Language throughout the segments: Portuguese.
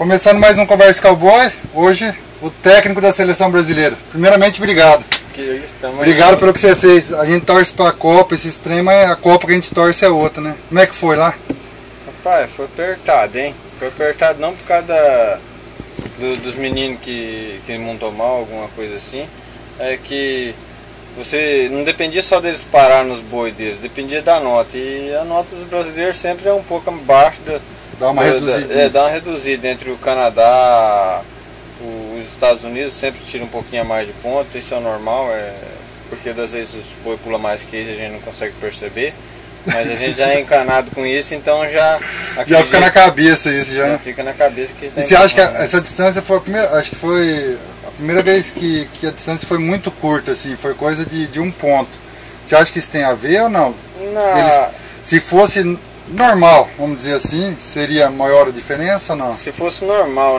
Começando mais um Conversa Cowboy, hoje o técnico da seleção brasileira. Primeiramente, obrigado. Que isso, obrigado pelo que você fez. A gente torce pra Copa, esse trem, mas a Copa que a gente torce é outra, né? Como é que foi lá? Rapaz, foi apertado, hein? Foi apertado não por causa dos meninos que montou mal, alguma coisa assim. É que você não dependia só deles parar nos bois deles, dependia da nota. E a nota dos brasileiros sempre é um pouco abaixo dá uma reduzida. Dá uma reduzida entre o Canadá, os Estados Unidos sempre tira um pouquinho a mais de ponto, isso é normal, porque às vezes os boi pula mais que isso e a gente não consegue perceber. Mas a gente já é encanado com isso, então já fica na cabeça isso, já. Já fica na cabeça que isso. E você acha que essa distância foi a primeira, acho que foi a primeira vez que a distância foi muito curta, assim, foi coisa de um ponto. Você acha que isso tem a ver ou não? Não. Se fosse normal, vamos dizer assim, seria maior a diferença ou não? Se fosse normal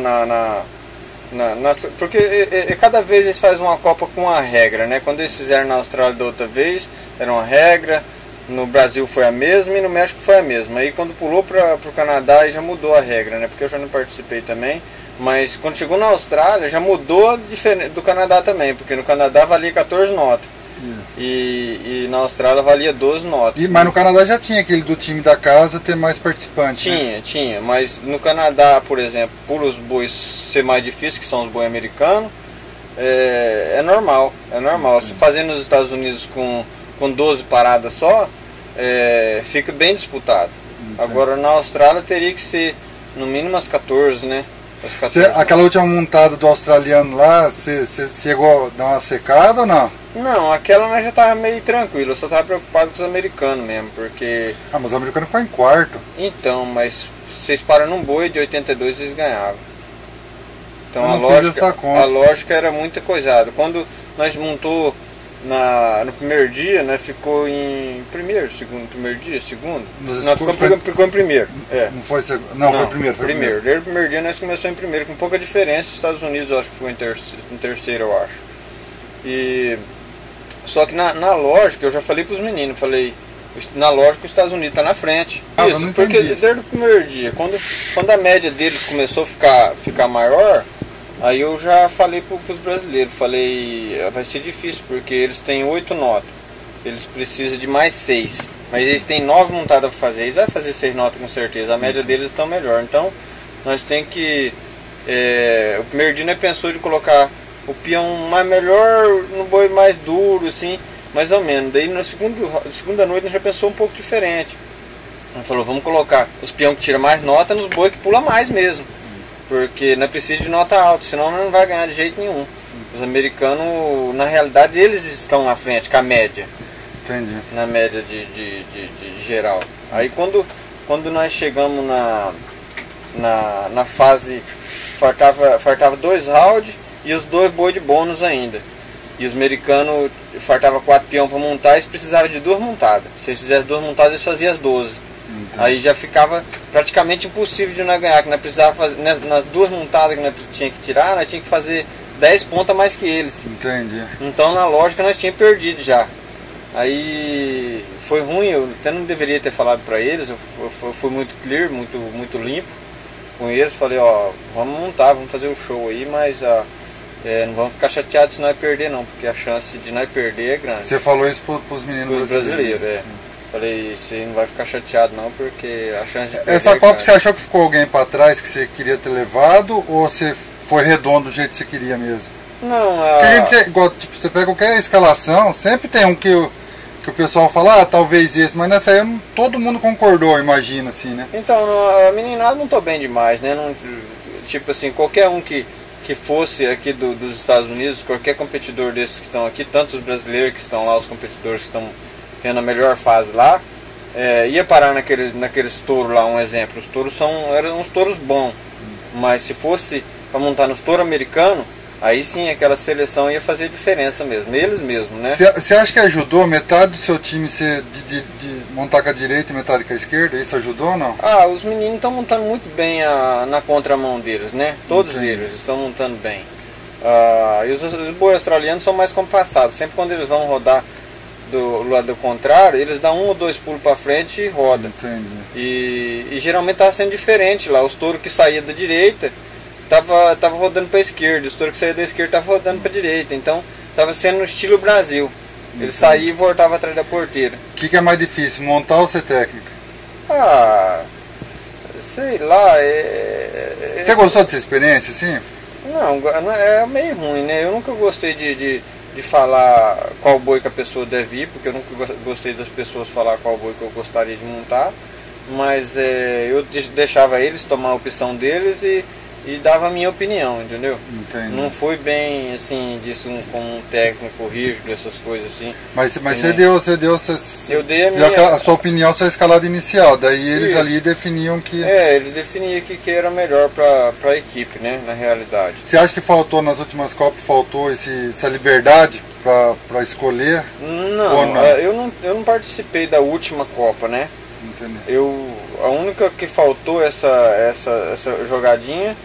porque cada vez eles fazem uma Copa com uma regra, né? Quando eles fizeram na Austrália da outra vez, era uma regra. No Brasil foi a mesma e no México foi a mesma. Aí quando pulou para o Canadá já mudou a regra, né? Porque eu já não participei também. Mas quando chegou na Austrália já mudou do Canadá também. Porque no Canadá valia 14 notas. E na Austrália valia 12 notas. Mas no Canadá já tinha aquele do time da casa ter mais participantes, né? Tinha. Mas no Canadá, por exemplo, por os bois ser mais difíceis, que são os bois americanos, é normal. É normal. Se fazer nos Estados Unidos com 12 paradas só, fica bem disputado. Entendi. Agora na Austrália teria que ser no mínimo as 14, né? As 14, aquela última montada do australiano lá, você chegou a dar uma secada ou não? Não, aquela nós já tava meio tranquilo, eu só tava preocupado com os americanos mesmo, porque... Ah, mas os americanos ficam em quarto. Então, mas vocês param num boi de 82 vocês ganhavam. Então a lógica era muito coisada. Quando nós montou no primeiro dia, né, ficou em primeiro dia, segundo? Não, ficou em primeiro. Não foi segundo? Não, foi primeiro. Foi primeiro. Desde o primeiro dia nós começamos em primeiro, com pouca diferença. Os Estados Unidos eu acho que foi em terceiro, eu acho. Só que na lógica, eu já falei para os meninos, na lógica os Estados Unidos está na frente. Isso, porque desde o primeiro dia, quando a média deles começou a ficar maior, aí eu já falei para os brasileiros, vai ser difícil, porque eles têm 8 notas, eles precisam de mais 6, mas eles têm 9 montadas para fazer, eles vão fazer 6 notas com certeza, a média deles está melhor, então nós temos que, o primeiro dia nós pensou de colocar o peão mais melhor, no boi mais duro, assim, mais ou menos, daí na segunda noite nós já pensou um pouco diferente, nós falou, vamos colocar os peão que tira mais nota nos boi que pula mais mesmo. Porque não precisa de nota alta, senão não vai ganhar de jeito nenhum. Os americanos, na realidade, eles estão na frente com a média. Entendi. Na média de geral. Aí quando nós chegamos na fase, fartava 2 rounds e os 2 boi de bônus ainda. E os americanos fartava 4 peão para montar, eles precisavam de 2 montadas. Se eles fizessem 2 montadas, eles faziam as 12. Entendi. Aí já ficava praticamente impossível de nós ganhar, que nós precisávamos fazer, nas 2 montadas que nós tínhamos que tirar, nós tínhamos que fazer 10 pontos a mais que eles. Entendi. Então na lógica nós tínhamos perdido já. Aí foi ruim, eu até não deveria ter falado para eles, eu fui muito clear, muito limpo com eles, falei, ó, vamos montar, vamos fazer o show aí, mas não vamos ficar chateados se nós perder não, porque a chance de nós perder é grande. Você falou isso para os meninos brasileiros? Falei, você não vai ficar chateado não, porque a chance de perder Essa Copa você achou que ficou alguém para trás que você queria ter levado, ou você foi redondo do jeito que você queria mesmo? Não, porque igual, tipo, você pega qualquer escalação, sempre tem um que o pessoal fala, talvez esse, mas nessa aí todo mundo concordou, imagina assim, né? Então, a meninada não tô bem demais, né? Não, tipo assim, qualquer um que fosse aqui dos Estados Unidos, qualquer competidor desses que estão aqui, tanto os brasileiros que estão lá, os competidores que estão tendo a melhor fase lá, ia parar naqueles touros lá, um exemplo. Os touros eram uns touros bons, mas se fosse para montar nos touros americanos, aí sim aquela seleção ia fazer diferença mesmo, eles mesmos, né? Você acha que ajudou metade do seu time ser de montar com a direita e metade com a esquerda? Isso ajudou ou não? Os meninos estão montando muito bem na contramão deles, né? Todos eles estão montando bem. E os bois australianos são mais compassados, sempre quando eles vão rodar do lado contrário, eles dão 1 ou 2 pulos para frente e roda. Entendi. E geralmente está sendo diferente lá, os touros que saíam da direita tava rodando para a esquerda, o estouro que saía da esquerda tava rodando para a direita, então tava sendo no estilo Brasil. Ele saía e voltava atrás da porteira. O que é mais difícil, montar ou ser técnico? Ah, sei lá, Você gostou dessa experiência, assim? Não, é meio ruim, né? Eu nunca gostei de falar qual boi que a pessoa deve ir, porque eu nunca gostei das pessoas falar qual boi que eu gostaria de montar, mas eu deixava eles tomar a opção deles e dava a minha opinião, entendeu? Entendi. Não fui bem, assim, disso como um técnico rígido, essas coisas assim. Mas você eu dei a sua sua opinião, sua escalada inicial, daí eles Isso. ali definiam que... Eles definiam que era melhor para a equipe, né, na realidade. Você acha que faltou nas últimas Copas, faltou essa liberdade para escolher? Não, ou não? Eu não participei da última Copa, né? Entendeu? A única que faltou essa jogadinha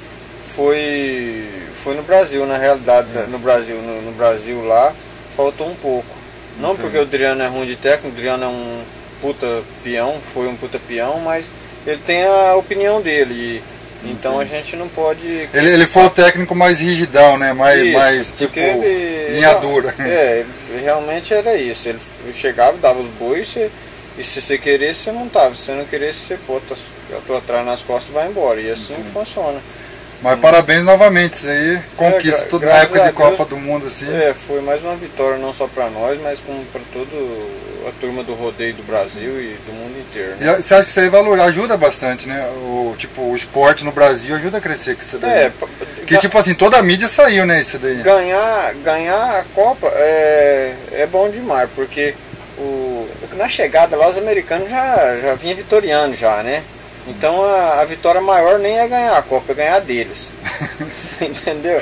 foi no Brasil, na realidade, no Brasil lá, faltou um pouco. Não Entendi. porque o Adriano é ruim de técnico, o Adriano é um puta peão, foi um puta peão, mas ele tem a opinião dele. Então a gente não pode... Ele foi o técnico mais rigidão, né? Mais tipo, linha dura. Realmente era isso. Ele chegava, dava os bois, e se você queresse, você não tava. Se você não queresse, você bota atrás nas costas e vai embora. E assim funciona. Mas parabéns novamente, isso aí conquista tudo na época de Copa do Mundo, assim. Foi mais uma vitória, não só para nós, mas como para toda a turma do rodeio do Brasil e do mundo inteiro. Né? E você acha que isso aí ajuda bastante, né? O esporte no Brasil ajuda a crescer com isso daí. Que tipo assim, toda a mídia saiu, né, isso daí. Ganhar a Copa é bom demais, porque na chegada lá os americanos já vinham vitoriando já, né? Então a vitória maior nem é ganhar a Copa, é ganhar deles. Entendeu?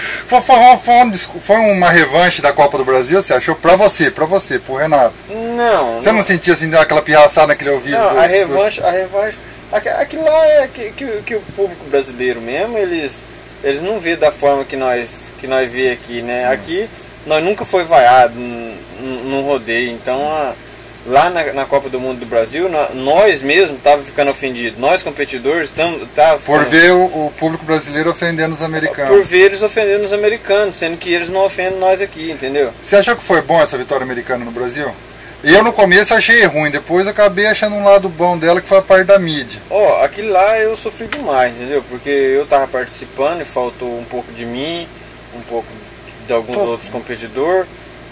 Foi uma revanche da Copa do Brasil, você achou? Pra você, pro Renato. Não. Você não sentia assim, aquela pirraçada naquele ouvido? Não, a revanche. Aquilo lá é que o público brasileiro mesmo, eles não vê da forma que nós vê aqui, né? Aqui nós nunca foi vaiado num rodeio, então lá na Copa do Mundo do Brasil, nós mesmos estávamos ficando ofendidos. Nós, competidores, por ver o público brasileiro ofendendo os americanos. Por ver eles ofendendo os americanos, sendo que eles não ofendem nós aqui, entendeu? Você achou que foi bom essa vitória americana no Brasil? Eu no começo achei ruim, depois acabei achando um lado bom dela, que foi a parte da mídia. Aquilo lá eu sofri demais, entendeu? Porque eu estava participando e faltou um pouco de mim, um pouco de alguns outros competidores.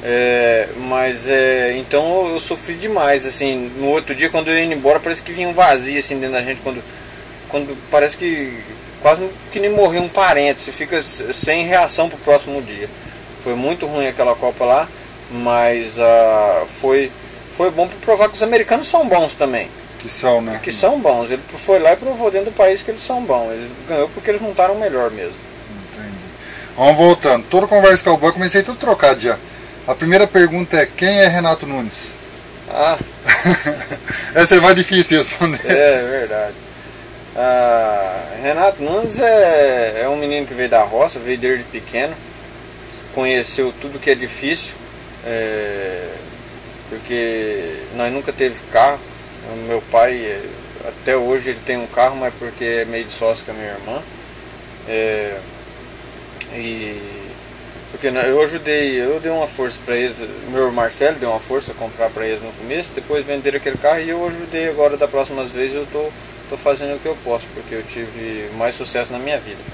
Então eu sofri demais, assim, no outro dia quando eu ia embora parece que vinha um vazio assim dentro da gente, quando parece que quase que nem morreu um parente, você fica sem reação pro próximo dia. Foi muito ruim aquela Copa lá, mas foi bom para provar que os americanos são bons também. Que são, né? Que são bons, ele foi lá e provou dentro do país que eles são bons, ele ganhou porque eles montaram melhor mesmo. Entendi. Vamos voltando, todo Conversa Cowboy, comecei tudo trocado já. A primeira pergunta é, quem é Renato Nunes? Essa é mais difícil de responder. É verdade. Renato Nunes é um menino que veio da roça, veio desde pequeno, conheceu tudo que é difícil, porque nós nunca teve carro. O meu pai, até hoje ele tem um carro, mas porque é meio de sócio com a minha irmã. Porque eu dei uma força para eles, meu Marcelo deu uma força a comprar para eles no começo, depois venderam aquele carro e eu ajudei agora da próximas vezes, eu tô fazendo o que eu posso, porque eu tive mais sucesso na minha vida.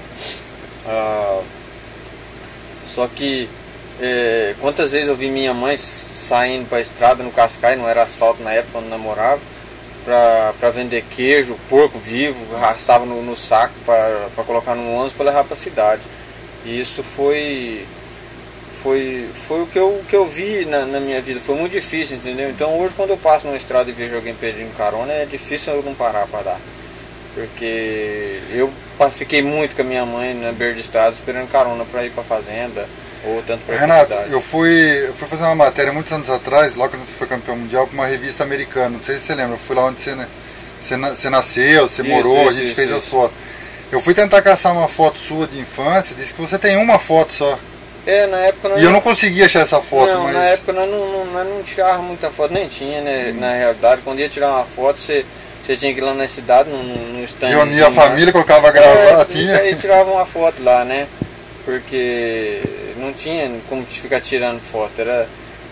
Só que quantas vezes eu vi minha mãe saindo para a estrada no Cascai, não era asfalto na época quando namorava, para vender queijo, porco vivo, arrastava no saco para colocar no ônibus para levar para a cidade. E isso foi o que eu vi na minha vida, foi muito difícil, entendeu? Então hoje quando eu passo numa estrada e vejo alguém pedindo carona, é difícil eu não parar para dar. Porque eu fiquei muito com a minha mãe na beira de estrada esperando carona para ir para a fazenda, ou tanto para a cidade. Renato, eu fui fazer uma matéria muitos anos atrás, lá quando você foi campeão mundial, com uma revista americana, não sei se você lembra, eu fui lá onde você nasceu, você morou, a gente fez as fotos. Eu fui tentar caçar uma foto sua de infância, disse que você tem uma foto só. Na época E eu não consegui achar essa foto, não, mas... na época nós não tirávamos muita foto, nem tinha, né? Na realidade, quando ia tirar uma foto, você tinha que ir lá na cidade, no stand. Reunia a família, colocava a gravatinha. E tirava uma foto lá, né? Porque não tinha como ficar tirando foto. Era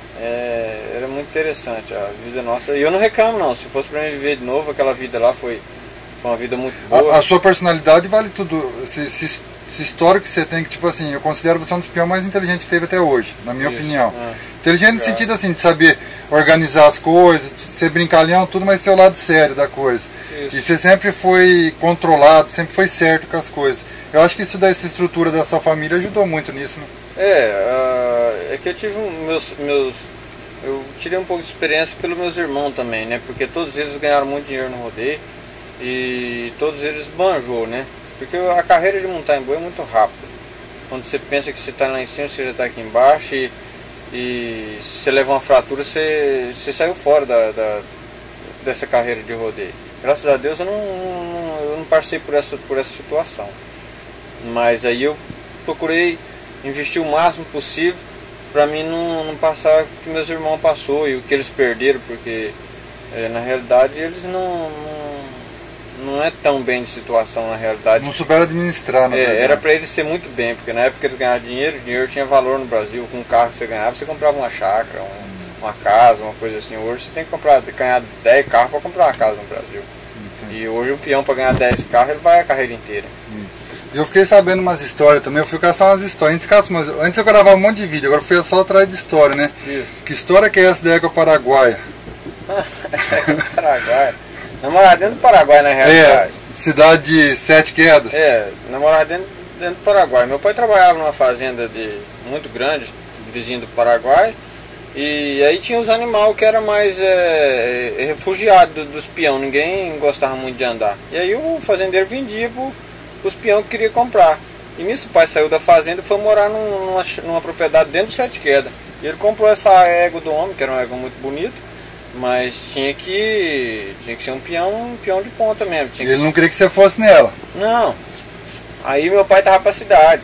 muito interessante a vida nossa. E eu não reclamo não, se fosse pra mim viver de novo, aquela vida lá foi uma vida muito boa. A sua personalidade vale tudo. Esse histórico que você tem, que tipo assim, eu considero você um dos peões mais inteligentes que teve até hoje, na minha opinião. Inteligente no sentido assim, de saber organizar as coisas, de ser brincalhão, tudo, mas ter o lado sério da coisa. Isso. E você sempre foi controlado, sempre foi certo com as coisas. Eu acho que isso dessa estrutura da sua família ajudou muito nisso, né? É que eu tive eu tirei um pouco de experiência pelos meus irmãos também, né? Porque todos eles ganharam muito dinheiro no rodeio e todos eles banjou, né? Porque a carreira de montar em boi é muito rápida. Quando você pensa que você está lá em cima, você já está aqui embaixo e se você leva uma fratura, você saiu fora dessa carreira de rodeio. Graças a Deus eu não passei por essa situação. Mas aí eu procurei investir o máximo possível para mim não passar o que meus irmãos passou e o que eles perderam, porque na realidade eles não é tão bem de situação na realidade. Não souberam administrar, na verdade. Era para eles ser muito bem, porque na época eles ganhavam dinheiro, o dinheiro tinha valor no Brasil. Com o carro que você ganhava, você comprava uma chácara, uma casa, uma coisa assim. Hoje você tem que ganhar 10 carros para comprar uma casa no Brasil. Entendi. E hoje o peão para ganhar 10 carros, ele vai a carreira inteira. Eu fiquei sabendo umas histórias também, eu fui caçar umas histórias. Antes eu gravava um monte de vídeo, agora eu fui só atrás de história, né? Isso. Que história que é essa da égua paraguaia? Paraguaia. Namorava dentro do Paraguai, na realidade. Cidade de Sete Quedas. Namorava dentro do Paraguai. Meu pai trabalhava numa fazenda muito grande, vizinho do Paraguai. E aí tinha os animais que era mais refugiado dos peão. Ninguém gostava muito de andar. E aí o fazendeiro vendia os peão que queria comprar. E nisso o pai saiu da fazenda e foi morar numa propriedade dentro do Sete Quedas. E ele comprou essa égua do homem, que era uma égua muito bonita. Mas tinha que ser um peão de ponta mesmo. Ele não queria que você fosse nela? Não. Aí meu pai tava pra cidade.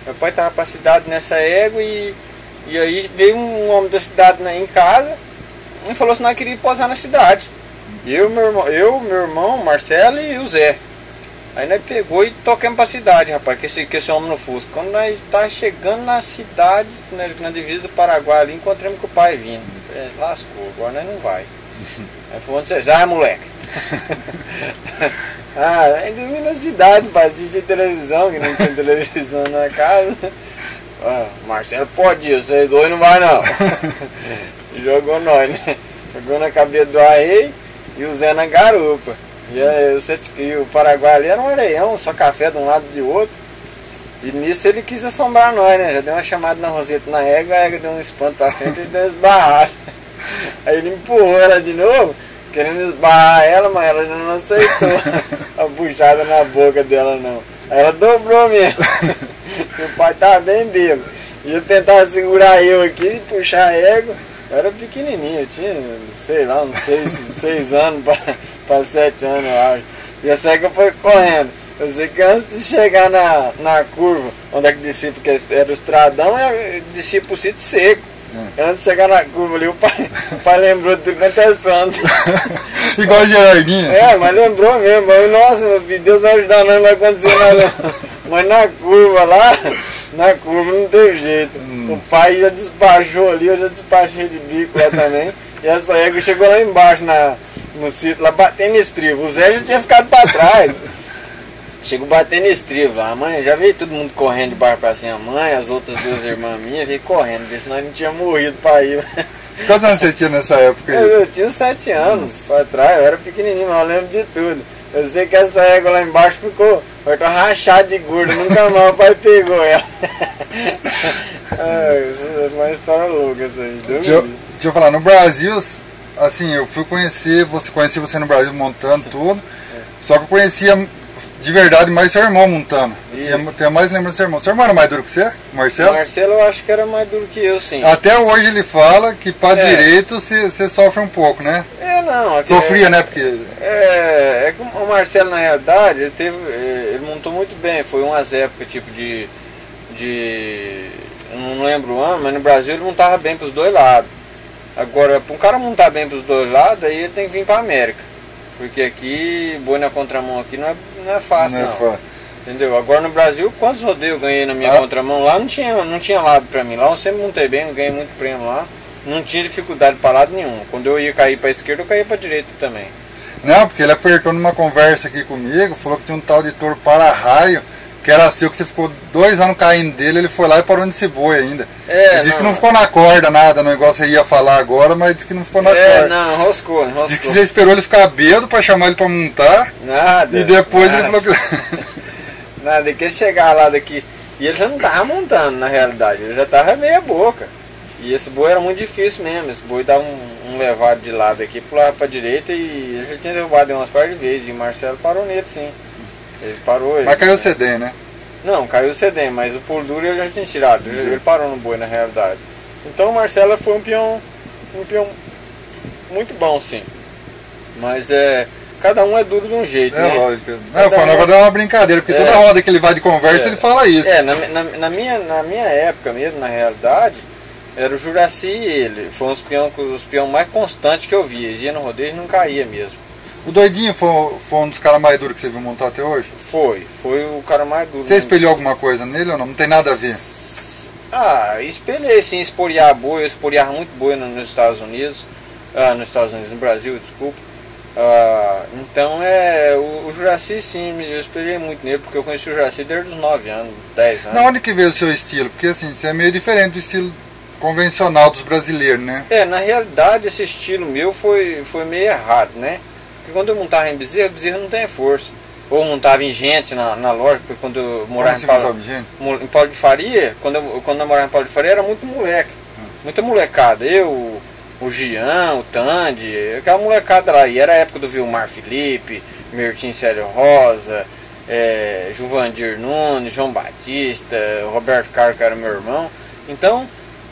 Nessa égua e aí veio um homem da cidade em casa e falou que nós queríamos posar na cidade. Meu irmão, Marcelo e o Zé. Aí nós pegou e tocamos pra cidade, rapaz, com esse homem no Fusca. Quando nós tá chegando na cidade, na divisa do Paraguai ali, encontramos com o pai vindo. Lascou, agora nós não vai. Aí foi onde vocês vai, moleque. Aí dormi na cidade pra assistir televisão, que não tinha televisão na casa. Marcelo pode ir, vocês dois não vai não. E jogou nós, né? Jogou na cabeça do Arrei e o Zé na garupa. E o Paraguai ali era um areião, só café de um lado e de outro. E nisso ele quis assombrar nós, né? Já deu uma chamada na Roseta na égua, a égua deu um espanto pra frente e deu uma esbarrada. Aí ele empurrou ela de novo, querendo esbarrar ela, mas ela já não aceitou a puxada na boca dela não. Aí ela dobrou mesmo. Meu pai tava bem bêbado. E eu tentava segurar eu aqui e puxar a égua. Eu era pequenininho, eu tinha, sei lá, uns 6 anos para 7 anos, eu acho. E essa égua foi correndo. Eu sei que antes de chegar na curva, onde é que descia, porque era o estradão, eu descia pro sítio seco. Antes de chegar na curva ali, o pai lembrou de tudo contestando. Igual a Gerardinha. Mas lembrou mesmo. Mas, nossa, meu filho, Deus vai ajudar, não vai acontecer nada. Mas na curva lá, não teve jeito. O pai já despachou ali, eu já despachei de bico lá também. E essa égua chegou lá embaixo no sítio, lá batendo estribo. O Zé já tinha ficado pra trás. Chegou batendo estribo. A mãe, já veio todo mundo correndo de baixo pra cima. A mãe, as outras 2 irmãs minhas, veio correndo, porque senão não tinha morrido pra ir. Quantos anos você tinha nessa época aí? Eu tinha 7 anos pra trás, eu era pequenininho, mas eu lembro de tudo. Eu sei que essa égua lá embaixo ficou rachada de gordo, nunca mais o pai pegou ela. Isso é uma história louca essa aí. Deixa eu falar, no Brasil, assim, eu fui conheci você no Brasil montando tudo, só que eu conhecia de verdade mais seu irmão montando. Tenho mais lembrança do seu irmão. Seu irmão era mais duro que você, Marcelo? Marcelo eu acho que era mais duro que eu, sim. Até hoje ele fala que para direito você sofre um pouco, né? Não. Sofria, né? Porque... É que o Marcelo, na realidade, ele montou muito bem. Foi umas épocas tipo de não lembro o ano, mas no Brasil ele montava bem para os 2 lados. Agora, para um cara montar bem para os 2 lados, aí ele tem que vir para a América. Porque aqui, boi na contramão aqui não é fácil, Não é fácil. Entendeu? Agora no Brasil, quantos rodeios eu ganhei na minha contramão? Lá não tinha lado pra mim. Lá eu sempre montei bem, não ganhei muito prêmio lá. Não tinha dificuldade para lado nenhum. Quando eu ia cair pra esquerda, eu caía pra direita também. Não, porque ele apertou numa conversa aqui comigo, falou que tinha um tal de touro para-raio, que era seu, que você ficou 2 anos caindo dele, ele foi lá e parou nesse boi ainda. Ele disse que não ficou na corda nada, o negócio você ia falar agora, mas disse que não ficou na corda. Não, enroscou. Disse que você esperou ele ficar bêbado pra chamar ele pra montar. Nada. E depois ele falou que... Nada, que ele chegar lá daqui. E ele já não tava montando, na realidade, ele já tava meia boca. E esse boi era muito difícil mesmo, esse boi dava um levado de lado aqui, pulava pra direita e ele já tinha derrubado umas par de vezes. E o Marcelo parou nele, sim. Ele parou. Mas caiu o CD, né? Não, caiu o CD, mas o pulo duro ele já tinha tirado. Ele parou no boi, na realidade. Então o Marcelo foi um peão muito bom, sim. Mas cada um é duro de um jeito, né? Lógico. Não, o Fanova dá uma brincadeira, porque toda roda que ele vai de conversa ele fala isso. Na minha época mesmo, na realidade, era o Juraci e ele. Foi os peão mais constantes que eu via. Eles iam no rodeio e não caía mesmo. O Doidinho foi um dos caras mais duros que você viu montar até hoje? Foi o cara mais duro. Você espelhou alguma coisa nele ou não? Não tem nada a ver? Espelhei sim, esporear boi. Eu esporeava muito boi nos Estados Unidos. No Brasil, desculpa. Então o Juraci sim, eu espelhei muito nele, porque eu conheci o Juraci desde os 9 anos, 10 anos. Na onde que veio o seu estilo? Porque assim, você é meio diferente do estilo convencional dos brasileiros, né? Na realidade esse estilo meu foi meio errado, né? Porque quando eu montava em bezerro não tem força. Ou montava em gente na loja, porque quando eu morava em Paulo de Faria, quando eu morava em Paulo de Faria era muito moleque, muita molecada. Eu, o Gian, o Tandy, aquela molecada lá. E era a época do Vilmar Felipe, Mertim Célio Rosa, Juvandir Nunes, João Batista, Roberto Carlos, que era meu irmão. Então,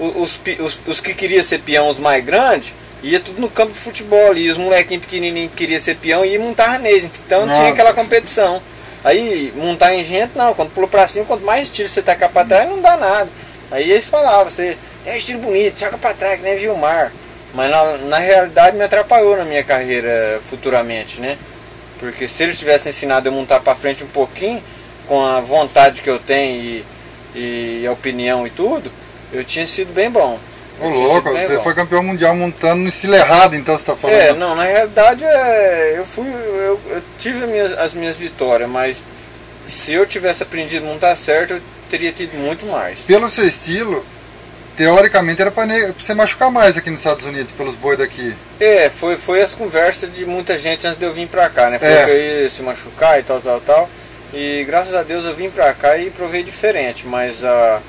os que queriam ser peão, os mais grandes, ia tudo no campo de futebol. E os molequinhos pequenininhos que queriam ser peão, ia montar neles. Então tinha aquela competição. Aí, montar em gente, não. Quando pulou pra cima, quanto mais estilo você tacar pra trás, não dá nada. Aí eles falavam, você é estilo bonito, taca pra trás, que nem Vilmar. Mas na realidade me atrapalhou na minha carreira futuramente, né? Porque se eles tivessem ensinado eu montar pra frente um pouquinho, com a vontade que eu tenho e a opinião e tudo, eu tinha sido bem bom. Ô louco, você foi campeão mundial montando no estilo errado, então você tá falando? Não, na realidade eu tive as minhas vitórias, mas se eu tivesse aprendido a montar certo, eu teria tido muito mais. Pelo seu estilo, teoricamente era pra você machucar mais aqui nos Estados Unidos, pelos bois daqui. Foi as conversas de muita gente antes de eu vir pra cá, né? Falou que eu ia se machucar e tal. E graças a Deus eu vim pra cá e provei diferente, mas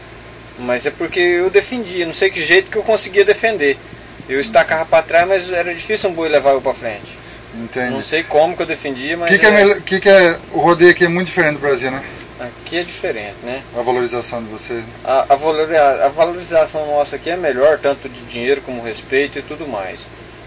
é porque eu defendia, não sei que jeito que eu conseguia defender. Eu estacava pra trás, mas era difícil um boi levar eu pra frente. Entendi. Não sei como que eu defendia, mas... O rodeio aqui é muito diferente do Brasil, né? Aqui é diferente, né? A valorização de vocês. A valorização nossa aqui é melhor, tanto de dinheiro como respeito e tudo mais.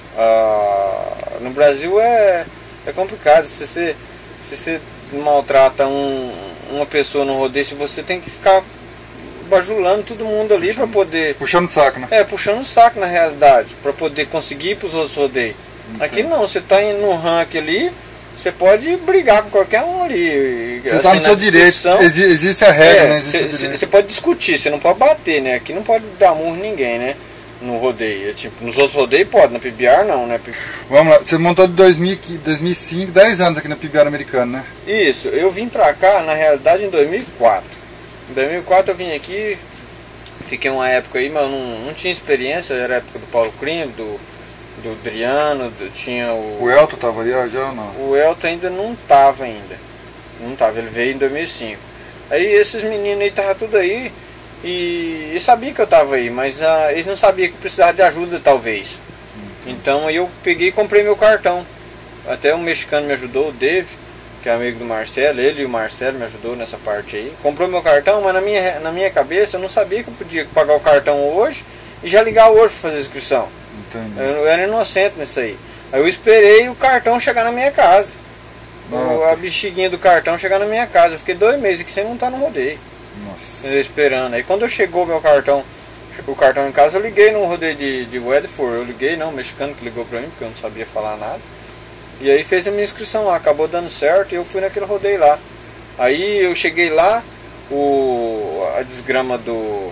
No Brasil é complicado. Se você maltrata uma pessoa no rodeio, se você tem que ficar bajulando todo mundo ali para poder... Puxando o saco, né? Puxando o saco na realidade, para poder conseguir ir para os outros rodeios. Aqui não, você está indo no ranking ali, você pode brigar com qualquer um ali. Você está no seu direito, existe a regra, né? Você pode discutir, você não pode bater, né? Aqui não pode dar murro em ninguém, né? No rodeio. Nos outros rodeios pode, na PBR não, né? Vamos lá, você montou de 2005, 10 anos aqui na PBR americana, né? Isso, eu vim pra cá, na realidade, em 2004. Em 2004 eu vim aqui, fiquei uma época aí, mas eu não tinha experiência, era a época do Paulo Crime, do Adriano, tinha o Elton tava aí já ou não? O Elton ainda não tava não tava, ele veio em 2005. Aí esses meninos aí estavam tudo aí e sabia que eu tava aí, mas eles não sabiam que eu precisava de ajuda talvez. Então aí eu peguei e comprei meu cartão. Até um mexicano me ajudou, o Dave, que é amigo do Marcelo, ele e o Marcelo me ajudou nessa parte aí. Comprou meu cartão, mas na minha cabeça eu não sabia que eu podia pagar o cartão hoje e já ligar hoje para fazer a inscrição. Entendi. Eu era inocente nisso aí. Aí eu esperei o cartão chegar na minha casa. A bexiguinha do cartão chegar na minha casa. Eu fiquei 2 meses aqui sem montar no rodeio. Nossa. Esperando. Aí quando chegou o cartão em casa, eu liguei no rodeio de Weatherford. O mexicano que ligou pra mim, porque eu não sabia falar nada. E aí fez a minha inscrição lá, acabou dando certo e eu fui naquele rodeio lá. Aí eu cheguei lá, a desgrama do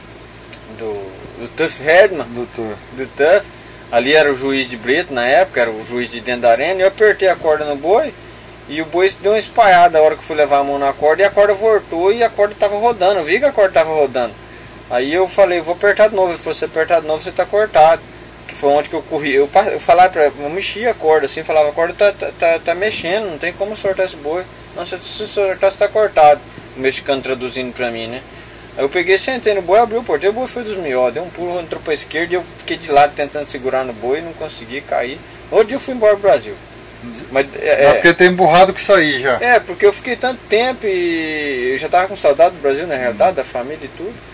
Tuff Headman, do Tuff, ali era o juiz de Brito na época, era o juiz de dentro da arena, e eu apertei a corda no boi, e o boi deu uma espalhada a hora que eu fui levar a mão na corda, e a corda voltou e a corda estava rodando, eu vi que a corda estava rodando. Aí eu falei, vou apertar de novo, ele falou, se apertar de novo você está cortado. Que foi onde que eu corri, eu falava pra eu mexia a corda assim, falava, a corda tá mexendo, não tem como soltar esse boi. Não, se soltar você tá cortado. O mexicano traduzindo pra mim, né? Aí eu peguei, sentei no boi, abri o porteiro, o boi foi dos mió, deu um pulo, entrou pra esquerda e eu fiquei de lado tentando segurar no boi, não consegui cair. Outro dia eu fui embora pro Brasil. Mas porque tem emburrado que sair já. É, porque eu fiquei tanto tempo e eu já tava com saudade do Brasil, na realidade, da família e tudo.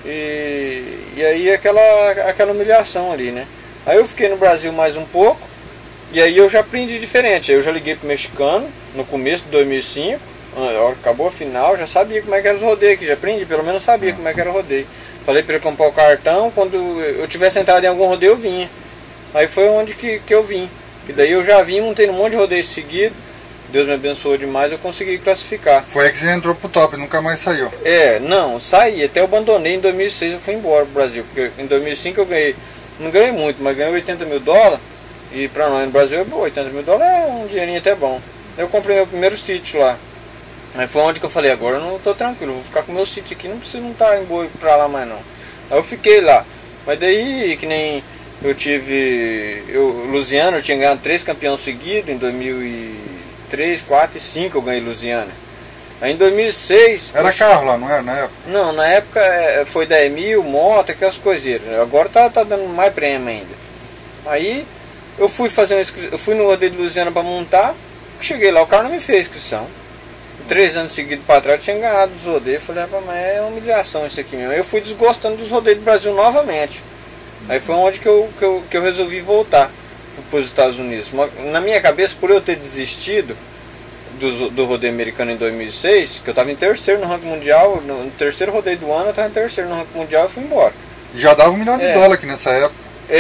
E aí aquela humilhação ali, né? Aí eu fiquei no Brasil mais um pouco, e aí eu já aprendi diferente. Aí eu já liguei pro mexicano, no começo de 2005, acabou a final, já sabia como é que era os rodeios aqui, já aprendi, pelo menos sabia como é que era o rodeio. Falei para ele comprar o cartão, quando eu tivesse entrado em algum rodeio eu vinha. Aí foi onde que eu vim, e daí eu já vim, montei um monte de rodeio seguido, Deus me abençoou demais, eu consegui classificar. Foi aí que você entrou pro top, nunca mais saiu. Não, saí, até eu abandonei em 2006, eu fui embora pro Brasil, porque em 2005 eu ganhei, não ganhei muito, mas ganhei $80 mil, e pra nós no Brasil, $80 mil é um dinheirinho até bom. Eu comprei meu primeiro sítio lá, aí foi onde que eu falei, agora eu não tô tranquilo, vou ficar com meu sítio aqui, não preciso não estar em boi pra lá mais não. Aí eu fiquei lá, mas daí que nem eu tive, Lusiana, eu tinha ganhado 3 campeões seguidos, em 2003, 4 e 5 eu ganhei Lusiana. Aí em 2006... Era carro lá, não era na época? Não, na época foi 10 mil, moto, aquelas coiseiras. Agora tá dando mais prêmio ainda. Aí eu fui fazer uma inscrição, eu fui no rodeio de Lusiana para montar, cheguei lá, o cara não me fez inscrição. 3 anos seguidos para trás eu tinha ganhado dos rodeios. Eu falei, mas é uma humilhação isso aqui mesmo. Aí eu fui desgostando dos rodeios do Brasil novamente. Aí foi onde que eu resolvi voltar para os Estados Unidos. Na minha cabeça, por eu ter desistido do rodeio americano em 2006, que eu estava em terceiro no ranking mundial, no terceiro rodeio do ano eu estava em terceiro no ranking mundial e fui embora. Já dava $1 milhão aqui nessa época.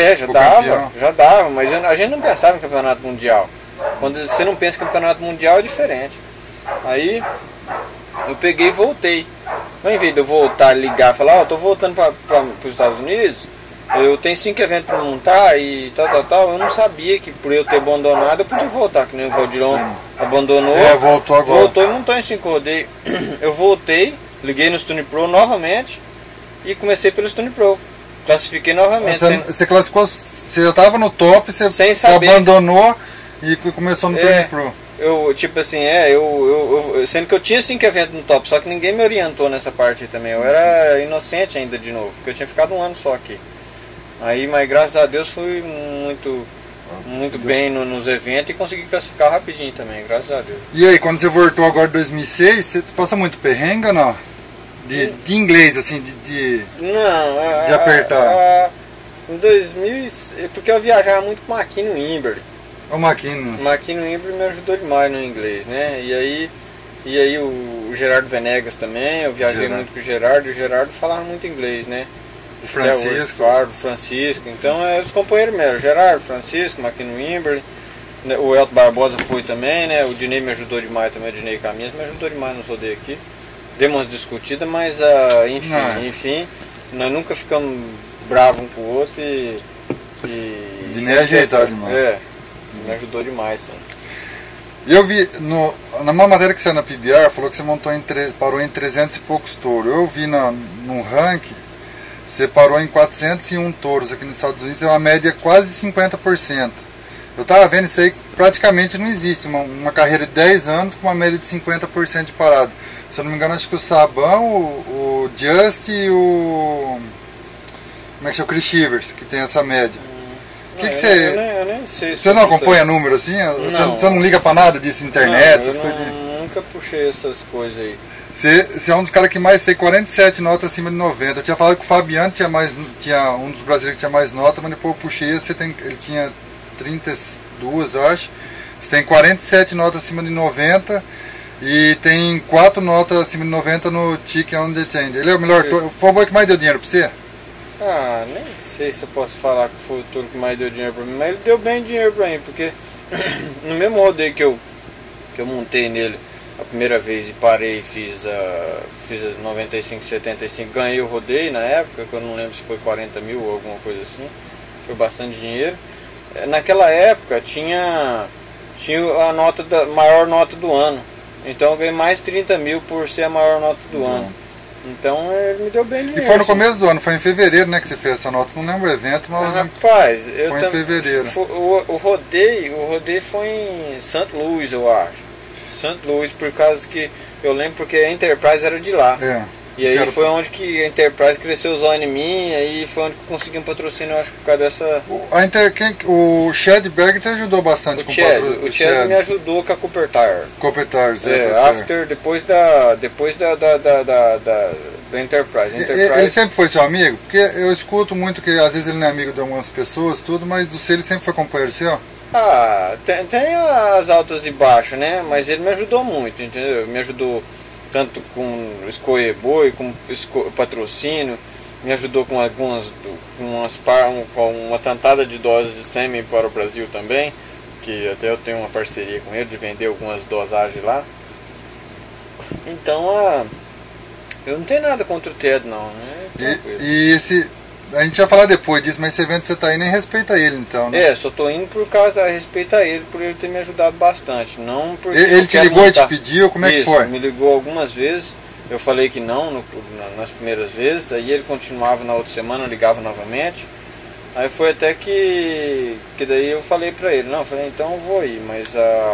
Já dava, mas a gente não pensava em campeonato mundial. Quando você não pensa em campeonato mundial é diferente. Aí eu peguei e voltei. Mas em vez de eu voltar, ligar e falar, eu tô voltando para os Estados Unidos, eu tenho 5 eventos para montar e tal, eu não sabia que por eu ter abandonado eu podia voltar, que nem o Valdirão abandonou, voltou agora. Voltou e montou em 5 rodeios. Eu voltei, liguei no Stone Pro novamente e comecei pelo Stone Pro. Classifiquei novamente. Você classificou, você já estava no top, você abandonou e começou no Stone Pro. Eu, tipo assim, sendo que eu tinha 5 eventos no top, só que ninguém me orientou nessa parte também. Eu era inocente ainda de novo, porque eu tinha ficado um ano só aqui. Aí, mas graças a Deus fui muito bem nos eventos e consegui classificar rapidinho também, graças a Deus. E aí, quando você voltou agora em 2006, você passa muito perrengue ou não? De inglês, assim, de apertar? Em 2006, porque eu viajava muito com o Makino Imberly. O Makino Imberly me ajudou demais no inglês, né? E aí o Gerardo Venegas também, eu viajei muito com o Gerardo falava muito inglês, né? O Francisco. Francisco, então os companheiros mesmo, Gerardo, Francisco, Makino Imberly, o Elton Barbosa foi também, né? O Dinei me ajudou demais também, o Dinei Caminhas me ajudou demais no rodeio aqui. Demos umas discutidas, mas enfim, nós nunca ficamos bravos um com o outro e o Dinei é ajeitado demais. Me ajudou demais, sim. E eu vi, na uma matéria que saiu na PBR, falou que você parou em 300 e poucos touros. Eu vi no ranking, você parou em 401 touros aqui nos Estados Unidos, é uma média quase 50%. Eu estava vendo isso aí, praticamente não existe uma carreira de 10 anos com uma média de 50% de parado. Se eu não me engano, acho que o Sabão, o Just e o... Como é que chama? O Chris Shivers, que tem essa média. Eu nem sei. Você não acompanha número assim? Você não liga pra nada disso, internet, essas coisas? Nunca puxei essas coisas aí. Você é um dos caras que mais tem 47 notas acima de 90. Eu tinha falado que o Fabiano tinha um dos brasileiros que tinha mais nota, mas depois eu puxei, ele tinha 32, eu acho. Você tem 47 notas acima de 90 e tem 4 notas acima de 90 no Chicken on the Change. Ele é o melhor. Foi o boi que mais deu dinheiro pra você? Ah, nem sei se eu posso falar que foi o touro que mais deu dinheiro pra mim, mas ele deu bem dinheiro pra mim, porque no mesmo rodeio que eu montei nele a primeira vez e parei e fiz a 95, 75, ganhei o rodeio na época, que eu não lembro se foi 40 mil ou alguma coisa assim, foi bastante dinheiro. Naquela época tinha a maior nota do ano, então eu ganhei mais 30 mil por ser a maior nota do ano. Então ele me deu bem dinheiro. E foi no começo do ano, foi em fevereiro, né, que você fez essa nota. Não lembro o evento, mas rapaz, foi em fevereiro. O rodeio foi em St. Louis, eu acho. St. Louis, por causa que eu lembro porque a Enterprise era de lá. E aí foi onde que a Enterprise cresceu os olhos em mim, aí foi onde que eu consegui um patrocínio, eu acho, por causa dessa... O Chad Berg te ajudou bastante com o patrocínio. O Chad me ajudou com a Cooper Tire. Cooper Tire, tá depois da Enterprise. Ele sempre foi seu amigo? Porque eu escuto muito que às vezes ele não é amigo de algumas pessoas, tudo, mas do seu ele sempre foi companheiro seu? Ah, tem as altas e baixas, né? Mas ele me ajudou muito, entendeu? Me ajudou tanto com escolher boi, com patrocínio, me ajudou com uma tantada de doses de sêmen para o Brasil também, que até eu tenho uma parceria com ele de vender algumas dosagens lá. Então, eu não tenho nada contra o Ted, não, né? E a gente vai falar depois disso, mas esse evento que você está indo nem respeita ele, então, né? Só tô indo por causa de respeitar ele, por ele ter me ajudado bastante, não porque ele te ligou e te pediu, como é que foi? Me ligou algumas vezes, eu falei que não nas primeiras vezes, aí ele continuava na outra semana, ligava novamente, aí foi até que daí eu falei pra ele, então eu vou ir, mas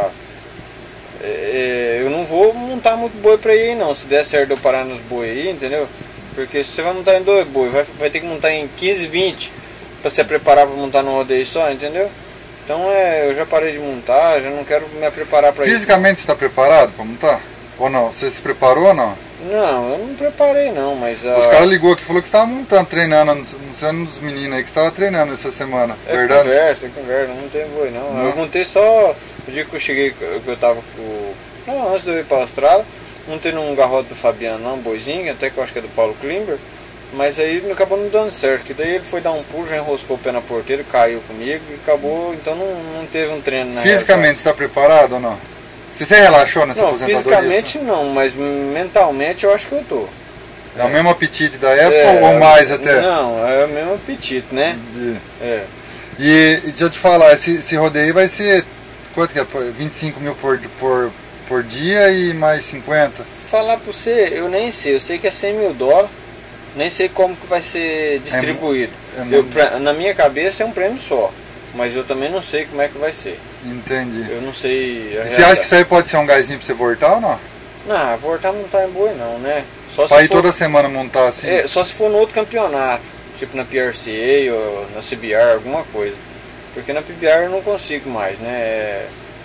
eu não vou montar muito boi pra ir não, se der certo eu parar nos boi aí, entendeu? Porque se você vai montar em 2 boi, vai ter que montar em 15, 20 para se preparar para montar no rodeio só, entendeu? Então eu já parei de montar, já não quero me preparar para isso. Fisicamente você está preparado para montar? Ou não? Você se preparou ou não? Não, eu não preparei não, mas... Os caras ligou aqui e falou que você estava montando, treinando, não sei dos meninos aí que você estava treinando essa semana, verdade? Conversa, não tem boi não. Eu montei só o dia que eu cheguei, que eu tava com... Não, antes de eu ir para a Austrália. Montei num garrote do Fabiano, não, um boizinho, até que eu acho que é do Paulo Klimber, mas aí acabou não dando certo, que daí ele foi dar um pulo, já enroscou o pé na porteira, caiu comigo e acabou, então não teve um treino na Fisicamente você está preparado ou não? Você relaxou nessa aposentadoria? Fisicamente não, mas mentalmente eu acho que eu tô. É o mesmo apetite da época ou mais até? Não, é o mesmo apetite, né? E deixa eu te falar, esse rodeio vai ser, quanto que é? 25 mil por dia e mais 50? Falar pra você, eu nem sei, eu sei que é 100 mil dólares, nem sei como que vai ser distribuído. Na minha cabeça é um prêmio só, mas eu também não sei como é que vai ser. Entendi. Eu não sei. Você acha que isso aí pode ser um gásinho pra você voltar ou não? Não, voltar não tá em boi não, né? Só pra ir toda semana montar assim? Só se for no outro campeonato, tipo na PRCA ou na CBR, alguma coisa. Porque na PBR eu não consigo mais, né?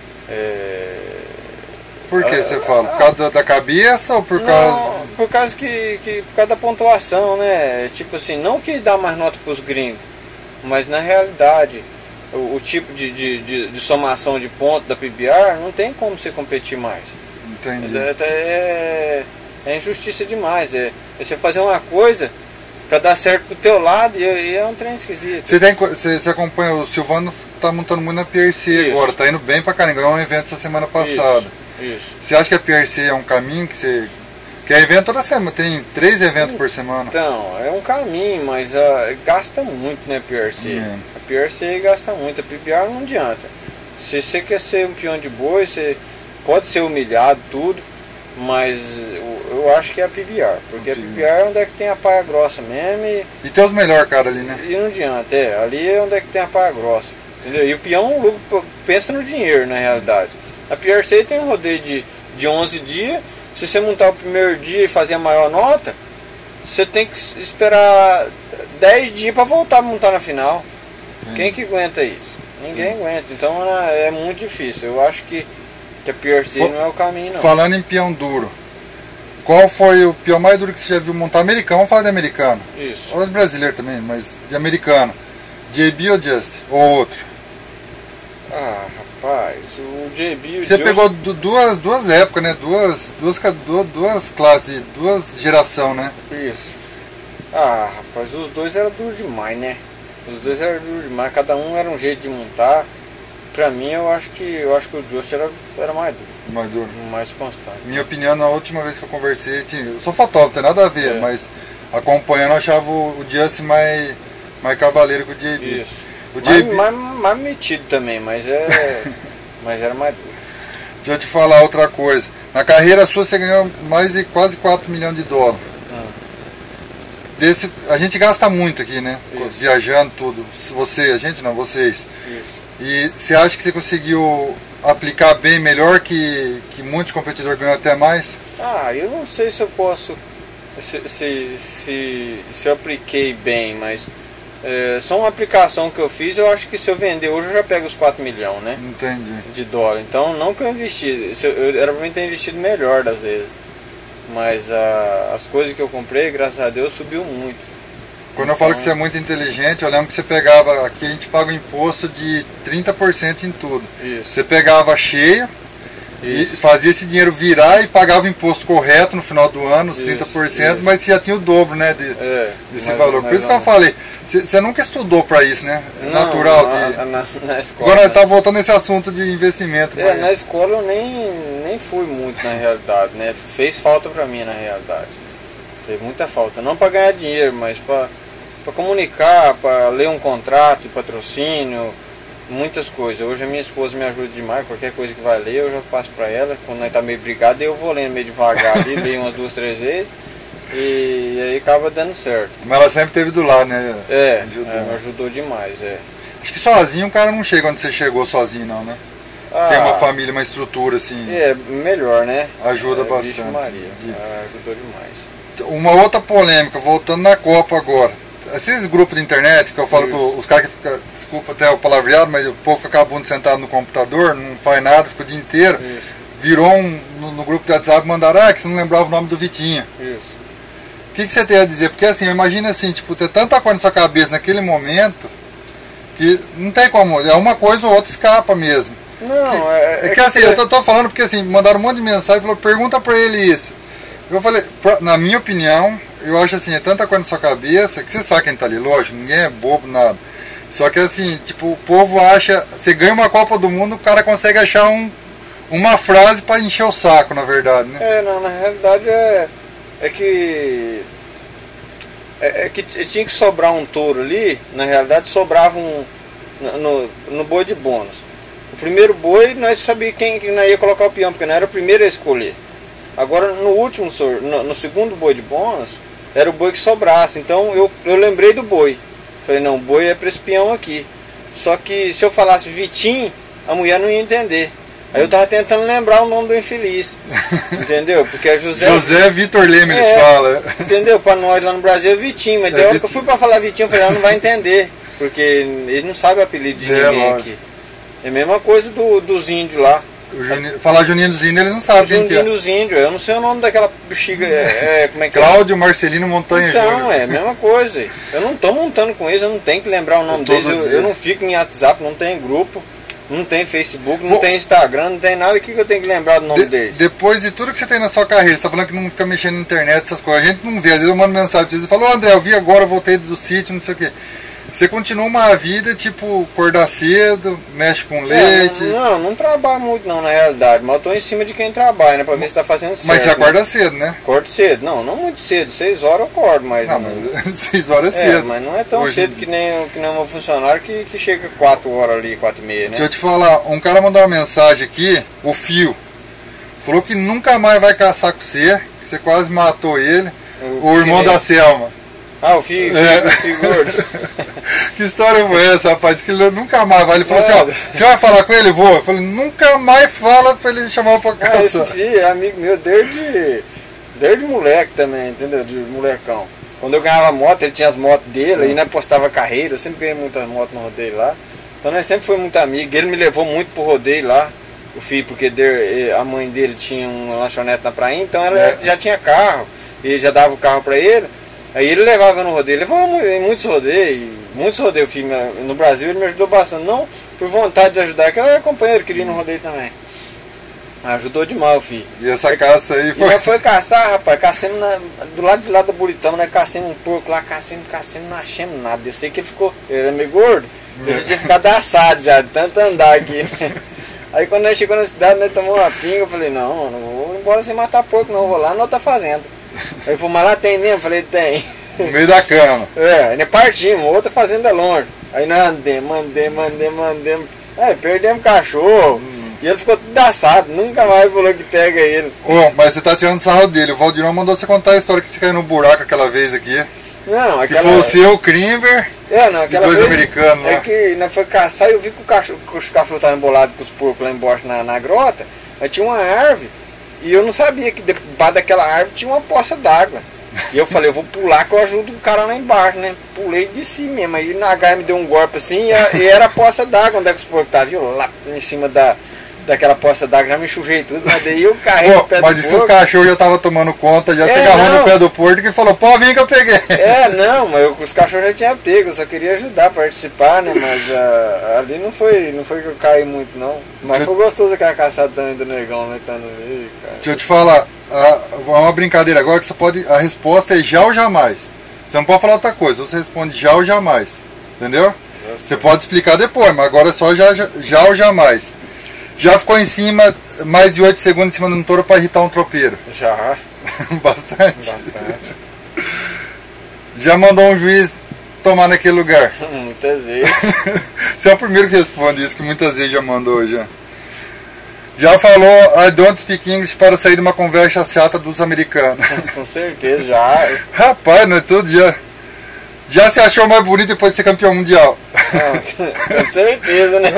Por que você fala? Por causa da cabeça ou por causa... Por causa por causa da pontuação, né? Tipo assim, não que dá mais nota pros gringos, mas na realidade, o tipo de somação de pontos da PBR não tem como você competir mais. Entendi. É injustiça demais. É você fazer uma coisa pra dar certo pro teu lado e é um trem esquisito. Você acompanha, o Silvano tá montando muito na PRC agora, tá indo bem pra caramba, ganhou um evento essa semana passada. Isso. Você acha que a PRC é um caminho que você... Que é evento toda semana, tem 3 eventos por semana. Então, é um caminho, mas gasta muito, né, a PRC? A PRC gasta muito, a PBR não adianta. Se você quer ser um peão de boi, você pode ser humilhado, tudo, mas eu acho que é a PBR, porque a PBR é onde é que tem a paia grossa mesmo. E tem os melhores caras ali, né? E não adianta, ali é onde é que tem a paia grossa, entendeu? E o peão pensa no dinheiro, na realidade. A PRC tem um rodeio de 11 dias, se você montar o primeiro dia e fazer a maior nota, você tem que esperar 10 dias para voltar a montar na final. Sim. Quem que aguenta isso? Ninguém aguenta, então é muito difícil. Eu acho que a PRC não é o caminho, não. Falando em peão duro, qual foi o peão mais duro que você já viu montar? Americano, vamos falar de americano. Isso. Ou de brasileiro também, mas de americano. JB ou Just? Ou outro? Ah, rapaz, o JB... Você pegou duas épocas, né? Duas classes, duas gerações, né? Isso. Ah, rapaz, os dois eram duros demais, né? Os dois eram duros demais, cada um era um jeito de montar. Pra mim, eu acho que o Just era mais duro. Mais duro. Mais constante. Minha opinião, na última vez que eu conversei, eu sou fotógrafo, tem nada a ver, mas acompanhando eu achava o Just mais cavaleiro que o JB. Isso. O JB... mais metido também, mas era mais duro. Deixa eu te falar outra coisa. Na carreira sua você ganhou mais de quase 4 milhões de dólares. A gente gasta muito aqui, né? Isso. Viajando, tudo. A gente não, vocês. Isso. E você acha que você conseguiu aplicar bem, melhor que muitos competidores ganham até mais? Ah, eu não sei se eu posso, se eu apliquei bem, mas só uma aplicação que eu fiz, eu acho que se eu vender hoje eu já pego os 4 milhões, né? Entendi. De dólar. Então não que eu investi, era pra mim ter investido melhor das vezes. Mas as coisas que eu comprei, graças a Deus, subiu muito. Quando eu falo que você é muito inteligente, eu lembro que você pegava, aqui a gente paga um imposto de 30% em tudo. Isso. Você pegava cheio e fazia esse dinheiro virar e pagava o imposto correto no final do ano, os 30%, mas você já tinha o dobro, né, desse valor. Por isso que eu falei, você nunca estudou para isso, né? É natural. Na escola. Agora está voltando nesse assunto de investimento. Na escola eu nem fui muito na realidade, né? Fez falta para mim na realidade. Fez muita falta. Não para ganhar dinheiro, mas para comunicar, para ler um contrato de patrocínio, muitas coisas. Hoje a minha esposa me ajuda demais, qualquer coisa que vai ler eu já passo para ela. Quando nós tá meio brigado, eu vou lendo meio devagar ali, leio umas 2, 3 vezes e aí acaba dando certo. Mas ela sempre esteve do lado, né? Me ajudou demais, Acho que sozinho o cara não chega onde você chegou sozinho não, né? Sem uma família, uma estrutura assim. Melhor, né? Ajuda bastante. Maria, ajudou demais. Uma outra polêmica, voltando na Copa agora. Esses grupos de internet que eu falo com os caras que ficam, desculpa até o palavreado, mas o povo fica acabando sentado no computador, não faz nada, fica o dia inteiro. Isso. Virou no grupo de WhatsApp, mandaram, que você não lembrava o nome do Vitinho. Isso. O que você tem a dizer? Porque assim, imagina assim, tipo, ter tanta coisa na sua cabeça naquele momento, que não tem como, é uma coisa ou outra escapa mesmo. Não, que assim, eu tô falando porque assim, mandaram um monte de mensagem, falou, pergunta pra ele isso. Eu falei, na minha opinião, eu acho assim, é tanta coisa na sua cabeça, que você sabe quem tá ali, lógico, ninguém é bobo, nada. Só que assim, tipo, o povo acha, você ganha uma Copa do Mundo, o cara consegue achar uma frase pra encher o saco, na verdade, né? Na realidade que tinha que sobrar um touro ali, na realidade sobrava no boi de bônus. O primeiro boi, nós sabíamos quem nós ia colocar o peão, porque não era o primeiro a escolher. Agora, no segundo boi de bônus, era o boi que sobrasse. Então, eu lembrei do boi. Falei, não, o boi é para esse peão aqui. Só que se eu falasse Vitinho, a mulher não ia entender. Aí eu tava tentando lembrar o nome do infeliz. Entendeu? Porque é José Vitor Leme, eles falam. Entendeu? Para nós lá no Brasil é Vitinho. Mas hora que eu fui para falar Vitinho, eu falei, ela não vai entender. Porque eles não sabem o apelido de ninguém aqui. É a mesma coisa dos índios lá. Falar Juninho dos Índios, eles não sabem quem que é. Juninho dos Índios, eu não sei o nome daquela bexiga, como é que Cláudio Marcelino Montanha então, Júnior. É a mesma coisa. Eu não tô montando com eles, eu não tenho que lembrar o nome deles. Eu não fico em WhatsApp, não tem grupo, não tem Facebook, não tem Instagram, não tem nada que eu tenho que lembrar do nome deles. Depois de tudo que você tem na sua carreira, você tá falando que não fica mexendo na internet, essas coisas, a gente não vê, às vezes eu mando mensagem pra vocês e falo, André, eu vi agora, eu voltei do sítio, não sei o que. Você continua uma vida, tipo, acordar cedo, mexe com leite... Não trabalho muito não, na realidade, mas eu tô em cima de quem trabalha, né, pra ver se tá fazendo certo. Mas você acorda cedo, né? Acordo cedo, não muito cedo, 6 horas eu acordo, mas... Não, mas 6 horas é cedo. Mas não é tão cedo que nem o meu funcionário que chega 4 horas ali, 4 e meia, né? Deixa eu te falar, um cara mandou uma mensagem aqui, o Fio, falou que nunca mais vai caçar com você, que você quase matou ele, o irmão da Selma. O Fio gordo. Que história foi essa, rapaz? Diz que ele nunca mais vai. Ele falou assim, você vai falar com ele? Vou. Eu falei, nunca mais fala pra ele chamar pra caçar. Esse Fio é amigo meu desde moleque também, entendeu? De molecão. Quando eu ganhava moto, ele tinha as motos dele, aí nós postava carreira, eu sempre ganhei muitas motos no rodeio lá. Então nós sempre foi muito amigo. Ele me levou muito pro rodeio lá, o Fio, porque a mãe dele tinha uma lanchonete na praia, então ela já tinha carro, e já dava o carro pra ele. Aí ele levava no rodeio, levou em muitos rodeios, filho, no Brasil ele me ajudou bastante, não por vontade de ajudar, que era companheiro, queria ir no rodeio também. Ajudou demais, filho. E essa caça aí foi... E nós foi caçar, rapaz, caçamos do lado de lá da Buritama, nós caçamos um porco lá, caçamos, não achamos nada. Eu sei que ele era meio gordo, a gente tinha ficado assado já, de tanto andar aqui, né? Aí quando nós chegamos na cidade, nós tomamos uma pinga, eu falei, não, mano, não vou embora sem matar porco, não, vou lá na outra fazenda. Aí ele falou, mas lá tem mesmo? Eu falei, tem. No meio da cama. Aí nós partimos, outra fazenda longe. Aí nós andemos. Aí perdemos o cachorro. E ele ficou tudo assado, nunca mais falou que pega ele. Mas você tá tirando sarro dele. O Valdirão mandou você contar a história que você caiu no buraco aquela vez aqui. Não, aquela... Que foi o seu, o Crimber, aquela e dois vez americanos lá. É que nós foi caçar e eu vi que os cachorros estavam embolados com os porcos lá embaixo na grota. Aí tinha uma árvore e eu não sabia que debaixo daquela árvore tinha uma poça d'água. E eu falei, eu vou pular que eu ajudo o cara lá embaixo, né? Pulei de cima mesmo. Aí na H me deu um golpe assim e era a poça d'água onde é que os porcos estavam, viu? Lá em cima daquela poça d'água, já me sujei tudo, mas daí eu carrei no pé do porco. Mas disse que os cachorros já estavam tomando conta, já se agarrou no pé do porco e falou, pô, vem que eu peguei. Não, mas os cachorros já tinham pego, eu só queria ajudar a participar, né? Mas ali não foi que eu caí muito, não. Mas foi gostoso aquela caçada também do negão, né? Tá no meio, cara. Deixa eu te falar, uma brincadeira agora que você pode. A resposta é já ou jamais. Você não pode falar outra coisa, você responde já ou jamais. Entendeu? Você pode explicar depois, mas agora é só já ou jamais. Já ficou em cima, mais de 8 segundos em cima de um touro para irritar um tropeiro? Já. Bastante? Já mandou um juiz tomar naquele lugar? Muitas vezes. Você é o primeiro que responde isso, que muitas vezes já mandou já. Já falou I don't speak English para sair de uma conversa chata dos americanos? Com certeza, já. Rapaz, não é tudo já. Já se achou mais bonito depois de ser campeão mundial? Com certeza, né?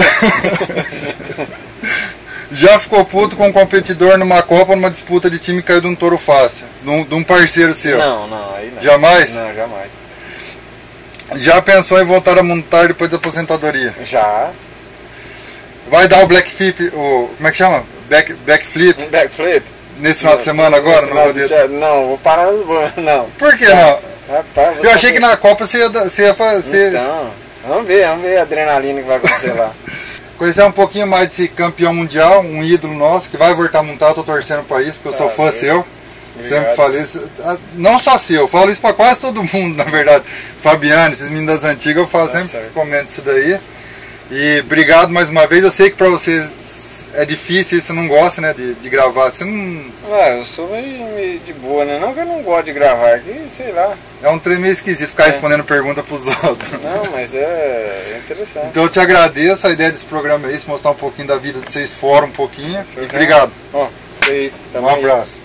Já ficou puto com um competidor numa Copa ou numa disputa de time e caiu de um touro fácil? De um parceiro seu? Não, aí não. Jamais? Não, jamais. Já pensou em voltar a montar depois da aposentadoria? Já. Vai dar o black flip, como é que chama? Backflip? Backflip? Nesse final de semana agora? Não, vou parar nos bancos, não. Por que não? Rapaz, eu achei que na Copa você ia fazer... Então, vamos ver a adrenalina que vai acontecer lá. Conhecer um pouquinho mais desse campeão mundial, um ídolo nosso, que vai voltar a montar, eu tô torcendo pra isso, porque eu sou fã seu. Obrigado. Sempre falei isso, não só seu, eu falo isso pra quase todo mundo, na verdade. Fabiano, esses meninos das antigas, eu falo, sempre comento isso daí. E obrigado mais uma vez, eu sei que pra você é difícil, você não gosta, né, de gravar, você não... Eu sou meio de boa, né, não que eu não gosto de gravar, que sei lá. É um trem meio esquisito ficar respondendo pergunta pros outros. Não, mas é interessante. Então eu te agradeço, a ideia desse programa é isso, mostrar um pouquinho da vida de vocês fora um pouquinho, e obrigado. É isso, um abraço.